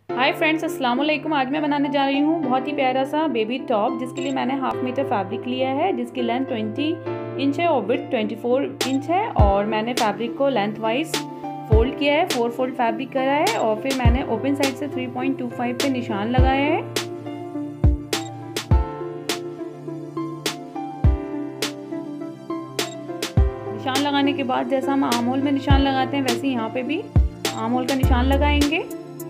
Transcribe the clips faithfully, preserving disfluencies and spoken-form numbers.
Hi friends, अस्सलाम वालेकुम। आज मैं बनाने जा रही हूँ बहुत ही प्यारा सा बेबी टॉप, जिसके लिए मैंने हाफ मीटर फैब्रिक लिया है, जिसकी लेंथ बीस इंच है और विड्थ चौबीस इंच है। और मैंने फैब्रिक को लेंथ वाइज फोल्ड किया है, फोर फोल्ड फैब्रिक करा है और फिर मैंने ओपन साइड से थ्री पॉइंट टू फाइव पे निशान लगाया है। निशान लगाने के बाद जैसा हम आर्म होल में निशान लगाते हैं वैसे ही यहाँ पे भी आर्म होल का निशान लगाएंगे।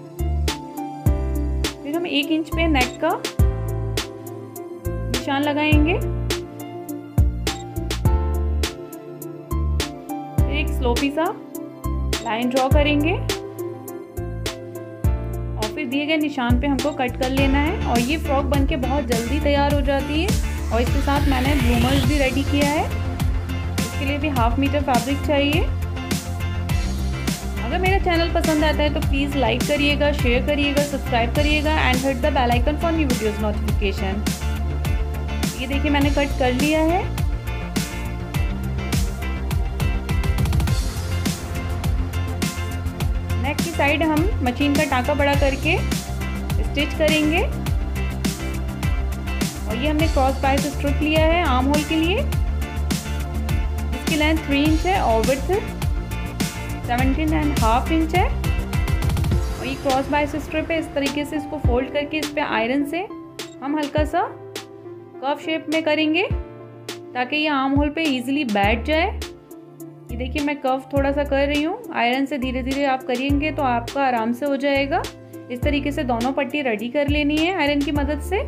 फिर हम एक इंच पे नेक का निशान लगाएंगे। फिर एक स्लोपी सा लाइन ड्रॉ करेंगे और फिर दिए गए निशान पे हमको कट कर लेना है। और ये फ्रॉक बनके बहुत जल्दी तैयार हो जाती है। और इसके साथ मैंने ब्लूमर्स भी रेडी किया है, इसके लिए भी हाफ मीटर फैब्रिक चाहिए। अगर मेरा चैनल पसंद आता है तो प्लीज़ लाइक करिएगा, शेयर करिएगा, सब्सक्राइब करिएगा and hit the bell icon for new videos notification. ये देखिए मैंने कट कर लिया है। नेक की साइड हम मशीन का टाँका बड़ा करके स्टिच करेंगे। और ये हमने क्रॉस बाय से स्ट्रिप लिया है आर्म होल के लिए। इसकी लेंथ थ्री इंच है और width seventeen and half inch है। और ये क्रॉस बाय से स्ट्रिप है। इस तरीके से इसको फोल्ड करके इस पे आयरन से हम हल्का सा कर्व शेप में करेंगे ताकि ये आर्म होल पे इजीली बैठ जाए। ये देखिए मैं कर्व थोड़ा सा कर रही हूँ। आयरन से धीरे धीरे आप करेंगे तो आपका आराम से हो जाएगा। इस तरीके से दोनों पट्टी रेडी कर लेनी है आयरन की मदद से।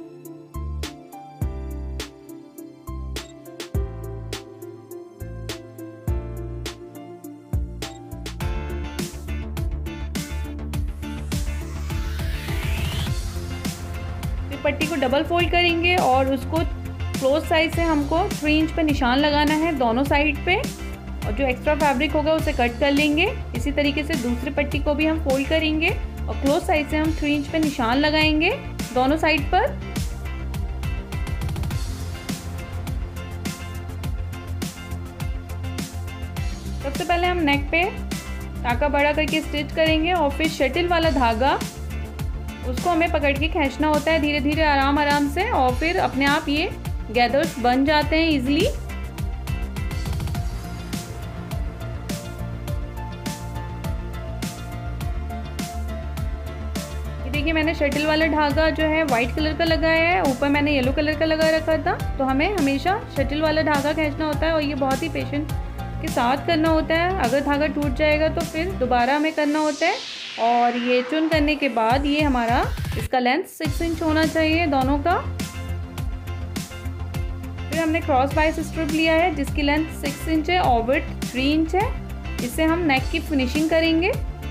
पट्टी को डबल फोल्ड करेंगे और उसको क्लोज साइड से हमको थ्री इंच पे निशान लगाना है दोनों साइड पे। और जो एक्स्ट्रा फैब्रिक होगा उसे कट कर लेंगे। इसी तरीके से दूसरी पट्टी को भी हम फोल्ड करेंगे और क्लोज साइड से हम थ्री इंच पे निशान लगाएंगे दोनों साइड पर। सबसे पहले हम नेक पे टाँका बड़ा करके स्टिच करेंगे और फिर शटल वाला धागा उसको हमें पकड़ के खींचना होता है धीरे धीरे आराम आराम से। और फिर अपने आप ये गैदर्स बन जाते हैं इजीली। ये देखिए मैंने शटल वाला धागा जो है वाइट कलर का लगाया है, ऊपर मैंने येलो कलर का लगा रखा था। तो हमें हमेशा शटल वाला धागा खींचना होता है और ये बहुत ही पेशेंस के साथ करना होता है। अगर धागा टूट जाएगा तो फिर दोबारा हमें करना होता है। और ये चुन करने के बाद ये हमारा इसका लेंथ सिक्स इंच होना चाहिए दोनों का। फिर हमने क्रॉस बाय स्ट्रिप लिया है जिसकी लेंथ सिक्स इंच है और विड्थ थ्री इंच है। इससे हम नेक की फिनिशिंग करेंगे।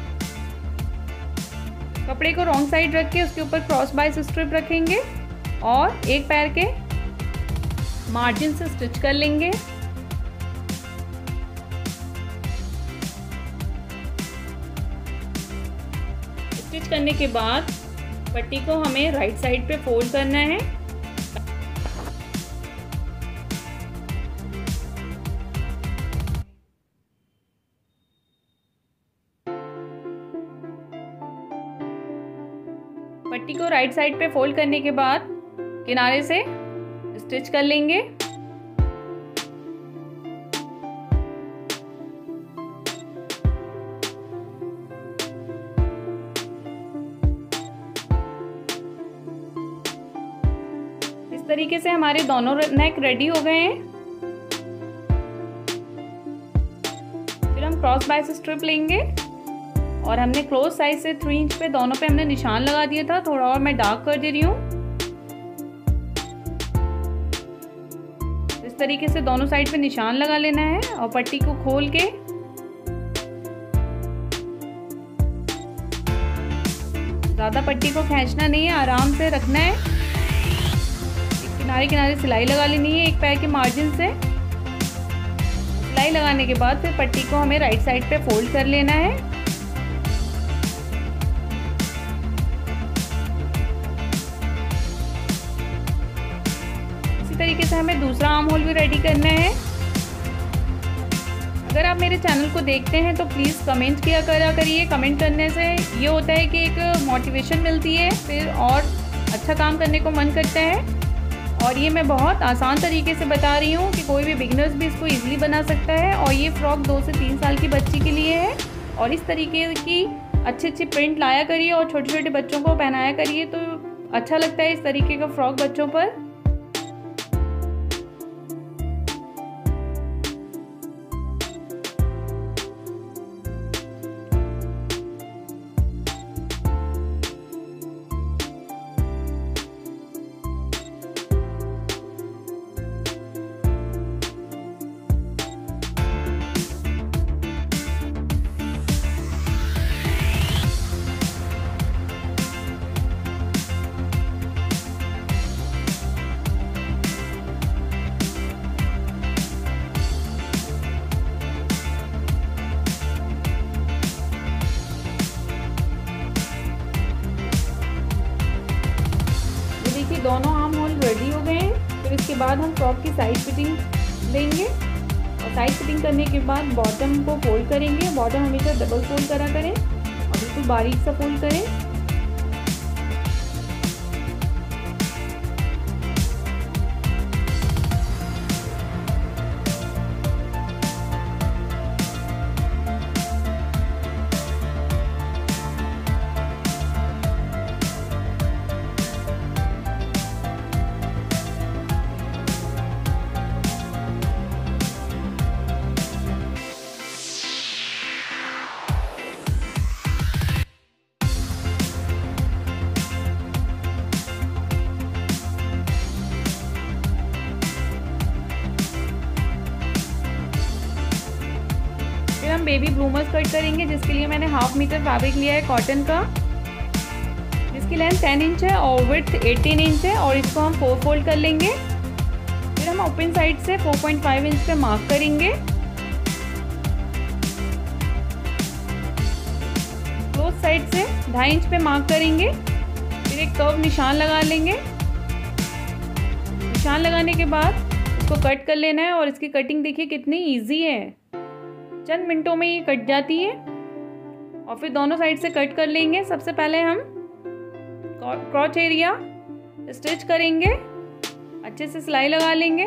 कपड़े को रॉन्ग साइड रख के उसके ऊपर क्रॉस बाय स्ट्रिप रखेंगे और एक पैर के मार्जिन से स्टिच कर लेंगे। स्टिच करने के बाद पट्टी को हमें राइट साइड पे फोल्ड करना है। पट्टी को राइट साइड पे फोल्ड करने के बाद किनारे से स्टिच कर लेंगे। इस तरीके से हमारे दोनों नेक रेडी हो गए हैं। फिर हम क्रॉस बाय से स्ट्रिप लेंगे और हमने क्लोज साइड से थ्री इंच पे दोनों पे हमने निशान लगा दिया था। थोड़ा और मैं डार्क कर दे रही हूँ। इस तरीके से दोनों साइड पे निशान लगा लेना है और पट्टी को खोल के ज़्यादा पट्टी को खींचना नहीं है, आराम से रखना है। किनारे किनारे सिलाई लगा लेनी है एक पैर के मार्जिन से। सिलाई लगाने के बाद फिर पट्टी को हमें राइट साइड पे फोल्ड कर लेना है। इसी तरीके से हमें दूसरा आर्म होल भी रेडी करना है। अगर आप मेरे चैनल को देखते हैं तो प्लीज़ कमेंट किया करा करिए। कमेंट करने से ये होता है कि एक मोटिवेशन मिलती है, फिर और अच्छा काम करने को मन करता है। और ये मैं बहुत आसान तरीके से बता रही हूँ कि कोई भी बिगनर्स भी इसको ईजिली बना सकता है। और ये फ़्रॉक दो से तीन साल की बच्ची के लिए है। और इस तरीके की अच्छे अच्छे प्रिंट लाया करिए और छोटे छोटे बच्चों को पहनाया करिए, तो अच्छा लगता है इस तरीके का फ्रॉक बच्चों पर। दोनों आर्म होल रेडी हो गए हैं। फिर इसके बाद हम फ्रॉक की साइड फिटिंग देंगे और साइड फिटिंग करने के बाद बॉटम को फोल्ड करेंगे। बॉटम हमेशा डबल फोल्ड करा करें और बिल्कुल बारीक सा फोल्ड करें। फिर हम बेबी ब्लूमर्स कट करेंगे, जिसके लिए मैंने हाफ मीटर फैब्रिक लिया है कॉटन का, जिसकी लेंथ टेन इंच है और विड्थ एटीन इंच है। और इसको हम फोर फोल्ड कर लेंगे। फिर हम ओपन साइड से फोर पॉइंट फाइव इंच पे मार्क करेंगे। क्लोज साइड से ढाई इंच पे मार्क करेंगे। फिर एक कर्व निशान लगा लेंगे। निशान लगाने के बाद इसको कट कर लेना है। और इसकी कटिंग देखिए कितनी इजी है, चंद मिनटों में ये कट जाती है। और फिर दोनों साइड से कट कर लेंगे। सबसे पहले हम क्रॉच एरिया स्टिच करेंगे, अच्छे से सिलाई लगा लेंगे।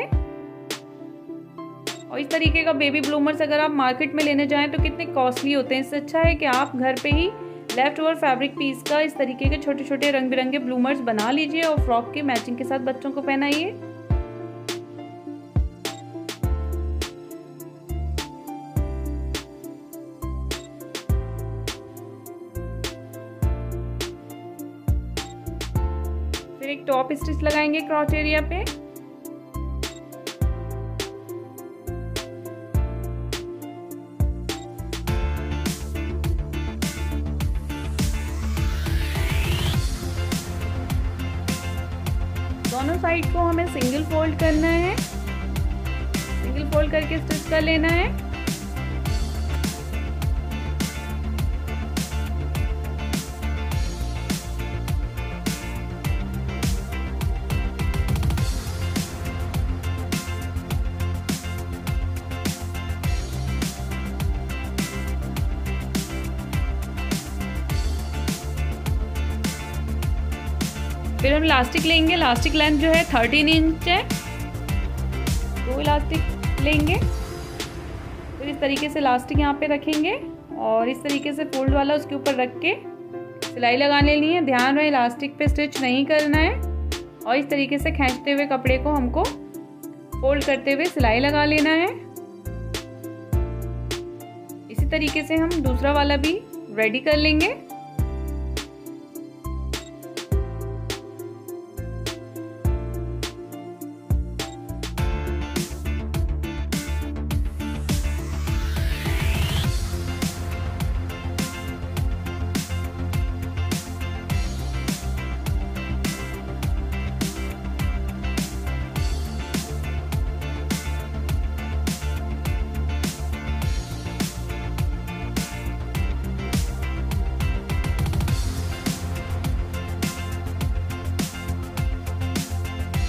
और इस तरीके का बेबी ब्लूमर्स अगर आप मार्केट में लेने जाएं तो कितने कॉस्टली होते हैं। इससे अच्छा है कि आप घर पे ही लेफ्ट ओवर फैब्रिक पीस का इस तरीके के छोटे छोटे रंग बिरंगे ब्लूमर्स बना लीजिए और फ्रॉक के मैचिंग के साथ बच्चों को पहनाइए। फिर एक टॉप स्टिच लगाएंगे क्रॉच एरिया पे। दोनों साइड को हमें सिंगल फोल्ड करना है। सिंगल फोल्ड करके स्टिच कर लेना है। फिर हम इलास्टिक लेंगे। इलास्टिक लेंथ जो है थर्टीन इंच है। दो इलास्टिक लेंगे। फिर इस तरीके से इलास्टिक यहाँ पे रखेंगे और इस तरीके से फोल्ड वाला उसके ऊपर रख के सिलाई लगा लेनी है। ध्यान रहे इलास्टिक पे स्टिच नहीं करना है। और इस तरीके से खींचते हुए कपड़े को हमको फोल्ड करते हुए सिलाई लगा लेना है। इसी तरीके से हम दूसरा वाला भी रेडी कर लेंगे।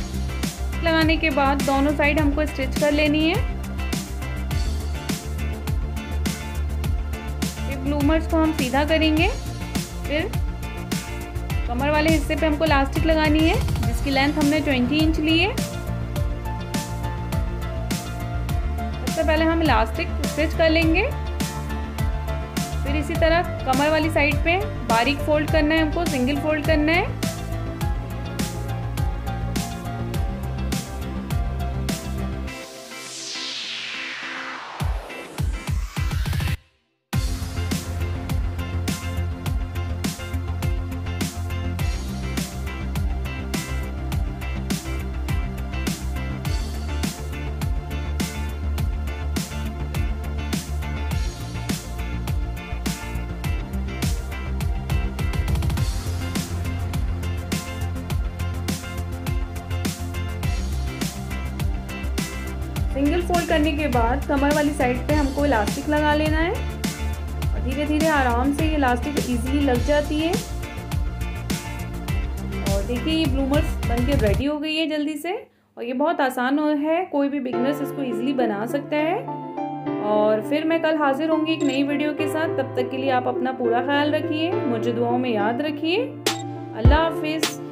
लगाने के बाद दोनों साइड हमको स्टिच कर लेनी है। ब्लूमर्स को हम सीधा करेंगे। फिर कमर वाले हिस्से पे हमको इलास्टिक लगानी है जिसकी लेंथ हमने ट्वेंटी इंच ली है। सबसे पहले हम इलास्टिक स्टिच कर लेंगे। फिर इसी तरह कमर वाली साइड पे बारीक फोल्ड करना है, हमको सिंगल फोल्ड करना है। सिंगल फोल्ड करने के बाद कमर वाली साइड पे हमको इलास्टिक लगा लेना है और धीरे धीरे आराम से ये इलास्टिक इजीली लग जाती है। और देखिए ये ब्लूमर्स बनके रेडी हो गई है जल्दी से, और ये बहुत आसान है, कोई भी बिगनर्स इसको इजीली बना सकता है। और फिर मैं कल हाजिर होंगी एक नई वीडियो के साथ। तब तक के लिए आप अपना पूरा ख्याल रखिए, मुझे दुआओं में याद रखिए। अल्लाह हाफिज़।